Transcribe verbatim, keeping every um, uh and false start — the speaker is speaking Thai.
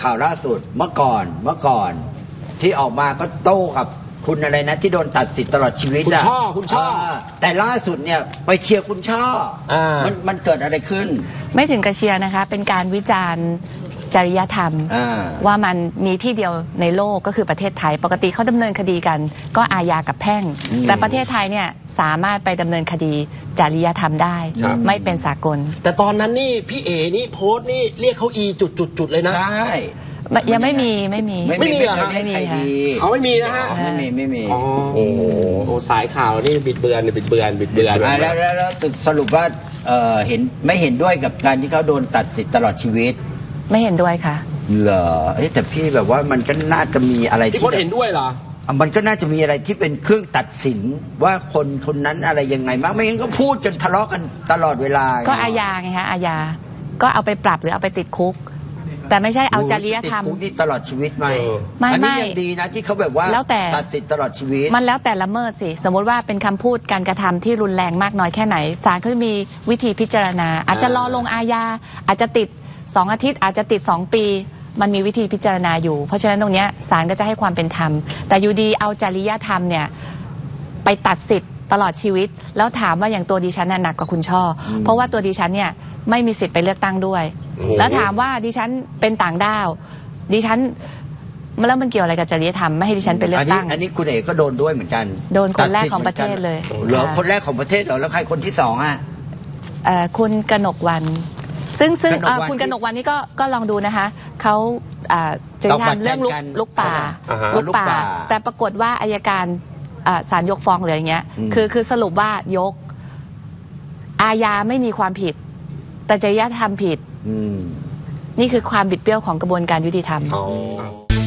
ข่าวล่าสุดเมื่อก่อนเมื่อก่อนที่ออกมาก็โต้กับคุณอะไรนะที่โดนตัดสิทธิ์ตลอดชีวิตคุณช่อคุณช่อแต่ล่าสุดเนี่ยไปเชียร์คุณช่อมันมันเกิดอะไรขึ้นไม่ถึงกับเชียร์นะคะเป็นการวิจารณ์จริยธรรมว่ามันมีที่เดียวในโลกก็คือประเทศไทยปกติเขาดำเนินคดีกันก็อาญากับแพ่งแต่ประเทศไทยเนี่ยสามารถไปดำเนินคดีจริยธรรมได้ไม่เป็นสากลแต่ตอนนั้นนี่พี่เอ๋นี่โพสต์นี่เรียกเขาอีจุดจุดจุดเลยนะใช่ยังไม่มีไม่มีไม่มีเหรอไม่มีค่ะเอาไม่มีนะฮะไม่มีไม่มีโอ้โหสายข่าวนี่บิดเบือนบิดเบือนบิดเบือนแล้วแล้วสรุปว่าเห็นไม่เห็นด้วยกับการที่เขาโดนตัดสิทธิ์ตลอดชีวิตไม่เห็นด้วยค่ะเหรอแต่พี่แบบว่ามันก็น่าจะมีอะไรที่คนเห็นด้วยเหรอมันก็น่าจะมีอะไรที่เป็นเครื่องตัดสินว่าคนคนนั้นอะไรยังไงมากไม่งั้นก็พูดจนทะเลาะกันตลอดเวลาก็อาญาไงคะอาญาก็เอาไปปรับหรือเอาไปติดคุกแต่ไม่ใช่เอาจริยธรรมติดคุกนี่ตลอดชีวิตไหมไม่อันนี้ยังดีนะที่เขาแบบว่าตัดสิทธิ์ตลอดชีวิตมันแล้วแต่ละเมิดสิสมมติว่าเป็นคำพูดการกระทำที่รุนแรงมากน้อยแค่ไหนศาลเขาจะมีวิธีพิจารณาอาจจะรอลงอาญาอาจจะติดสองอาทิตย์อาจจะติดสองปีมันมีวิธีพิจารณาอยู่เพราะฉะนั้นตรงนี้ศาลก็จะให้ความเป็นธรรมแต่อยู่ดีเอาจริยธรรมเนี่ยไปตัดสิทธิ์ตลอดชีวิตแล้วถามว่าอย่างตัวดิฉันน่ะหนักกว่าคุณช่อเพราะว่าตัวดิฉันเนี่ยไม่มีสิทธิ์ไปเลือกตั้งด้วยแล้วถามว่าดิฉันเป็นต่างด้าวดิฉันแล้วมันเกี่ยวอะไรกับจริยธรรมไม่ให้ดิฉันไปเลือกตั้งอันนี้คุณเอกก็โดนด้วยเหมือนกันโดนคนแรกของประเทศเลยเหรอคนแรกของประเทศเหรอแล้วใครคนที่สองอ่ะคุณกนกวรรณซึ่งซึ่งคุณกนกวรรณนี่ก็ก็ลองดูนะคะเขาจะทำเรื่องลุกลุกป่าลุกป่าแต่ปรากฏว่าอัยการศาลยกฟ้องหรืออย่างเงี้ยคือคือสรุปว่ายกอาญาไม่มีความผิดแต่จริยธรรมผิดนี่คือความบิดเบี้ยวของกระบวนการยุติธรรม